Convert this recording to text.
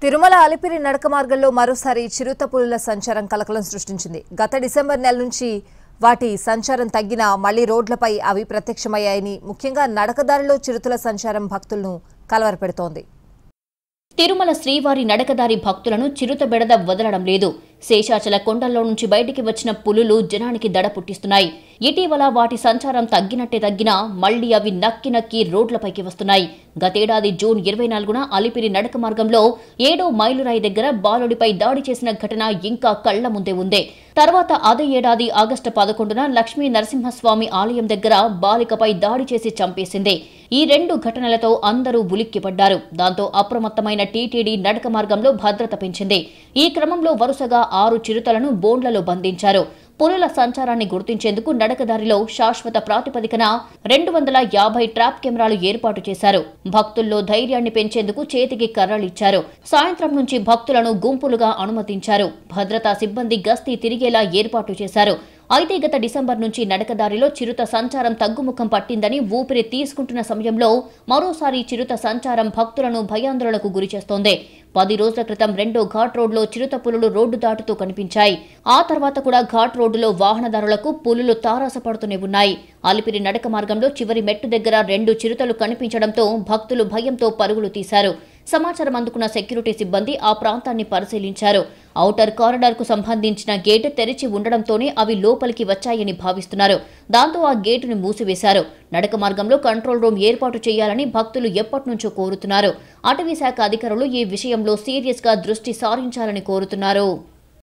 తిరుమల అలిపిరి నడక మార్గంలో మరోసారి చిరుత పులుల సంచారం కలకలం సృష్టించింది. గత డిసెంబర్ నెల నుంచి వాటి సంచారం తగ్గినా మళ్లీ రోడ్లపై అవి ప్రత్యక్షమయ్యాయని, ముఖ్యంగా నడకదారిలో చిరుతల సంచారం భక్తులను కలవరపెడుతోంది. తిరుమల శ్రీవారి నడకదారి భక్తులను చిరుత బెడద వదలడం లేదు. శేషాచల కొండల్లో నుంచి బయటికి వచ్చిన పులులు జనానికి దడ పుట్టిస్తున్నాయి. ఇటీవల వాటి సంచారం తగ్గినా మళ్లీ అవి నక్కి రోడ్లపైకి వస్తున్నాయి. గతేడాది జూన్ 24న అలిపిరి నడక మార్గంలో 7వ మైలురాయి దగ్గర బాలుడిపై దాడి చేసిన ఘటన ఇంకా కళ్ల ముందే ఉంది. తర్వాత అదే ఏడాది ఆగస్టు 11న లక్ష్మీ నరసింహస్వామి ఆలయం దగ్గర బాలికపై దాడి చేసి చంపేసింది. ఈ రెండు ఘటనలతో అందరూ ఉలిక్కిపడ్డారు. దాంతో అప్రమత్తమైన టీటీడీ నడక మార్గంలో భద్రత పెంచింది. ఈ క్రమంలో వరుసగా 6 చిరుతలను బోన్లలో బంధించారు. పులుల సంచారాన్ని గుర్తించేందుకు నడకదారిలో శాశ్వత ప్రాతిపదికన 250 ట్రాప్ కెమెరాలు ఏర్పాటు చేశారు. భక్తుల్లో ధైర్యాన్ని పెంచేందుకు చేతికి కర్రలిచ్చారు. సాయంత్రం నుంచి భక్తులను గుంపులుగా అనుమతించారు. భద్రతా సిబ్బంది గస్తీ తిరిగేలా ఏర్పాటు చేశారు. అయితే గత డిసెంబర్ నుంచి నడకదారిలో చిరుత సంచారం తగ్గుముఖం పట్టిందని ఊపిరి తీసుకుంటున్న సమయంలో మరోసారి చిరుత సంచారం భక్తులను భయాందోళనకు గురిచేస్తోంది. 10 రోజుల క్రితం 2వ ఘాట్ రోడ్లో చిరుత పులులు రోడ్డు దాటుతూ కనిపించాయి. ఆ తర్వాత కూడా ఘాట్ రోడ్డులో వాహనదారులకు పులులు తారాసపడుతూనే ఉన్నాయి. అలిపిరి నడక మార్గంలో చివరి మెట్టు దగ్గర 2 చిరుతలు కనిపించడంతో భక్తులు భయంతో పరుగులు తీశారు. సమాచారం అందుకున్న సెక్యూరిటీ సిబ్బంది ఆ ప్రాంతాన్ని పరిశీలించారు. ఔటర్ కారిడార్ కు సంబంధించిన గేటు తెరిచి ఉండడంతోనే అవి లోపలికి వచ్చాయని భావిస్తున్నారు. దాంతో ఆ గేటును మూసివేశారు. నడక మార్గంలో కంట్రోల్ రూమ్ ఏర్పాటు చేయాలని భక్తులు ఎప్పటినుంచో కోరుతున్నారు. అటవీ శాఖ అధికారులు ఈ విషయంలో సీరియస్ గా దృష్టి సారించాలని కోరుతున్నారు.